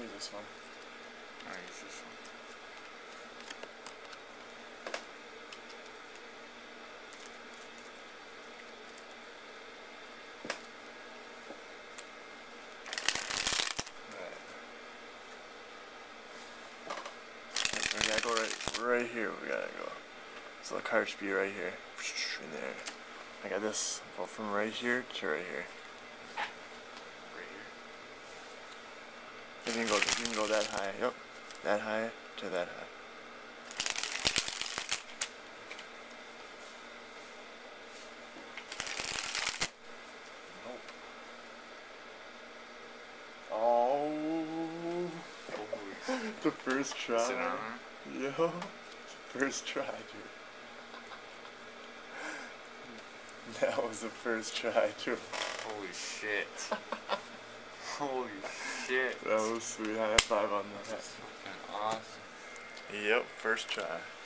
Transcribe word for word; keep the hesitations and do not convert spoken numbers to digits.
use this one. I'll use this one. We gotta go right, right here. We gotta go. So the card should be right here, in there. I got this. Go from right here to right here. Right here. You can go. You can go that high. Yep. That high to that high. Nope. Oh. Holy. The first try. Sit down. Yo. First try, dude. That was the first try, too. Holy shit. Holy shit. That was sweet. High five on that. That's fucking awesome. Yep, first try.